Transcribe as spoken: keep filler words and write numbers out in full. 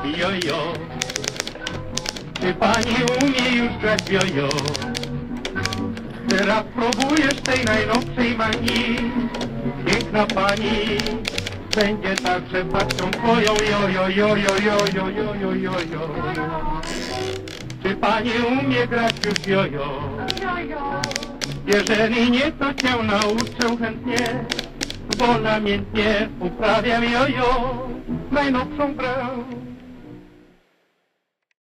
jojo. Czy pani umie już grać jojo? Teraz próbujesz tej najnowszej manii. Piękna pani będzie także babcią twoją jojo, jojo, jojo, jojo, jojo. Czy pani umie grać już jojo? Jeżeli nie, to cię nauczę chętnie, bo namiętnie uprawiam jojo, najnowszą grę.